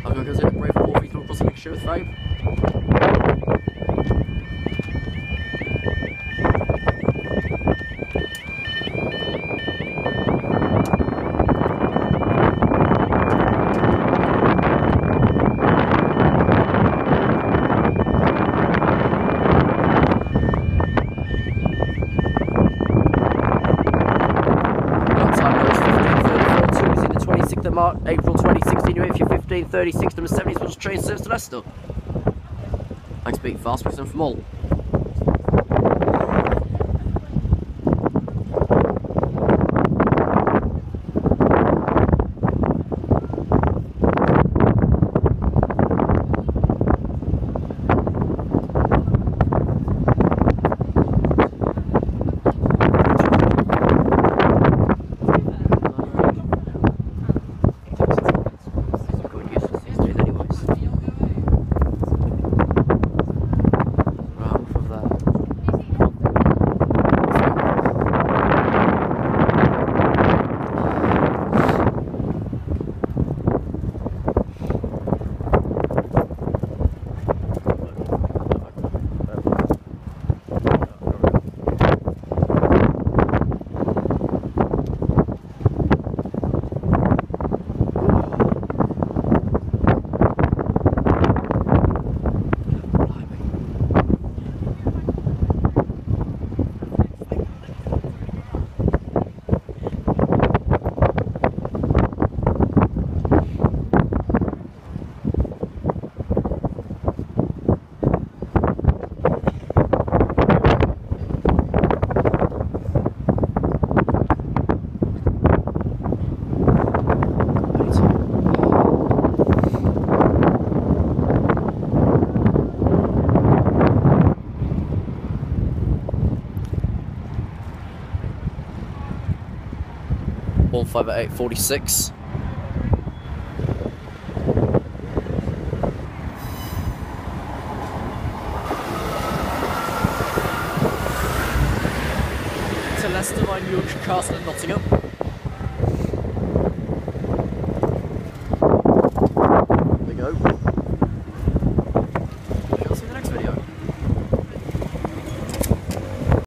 I'm going to go to the Brayford Wharf, come across the next show with Fabe. April 2016, you're here for your 15:36 number 70 was train service to Leicester. Thanks for being fast because I'm from Hull. Wharf 58846. To Leicester by Yorkshire Castle and Nottingham.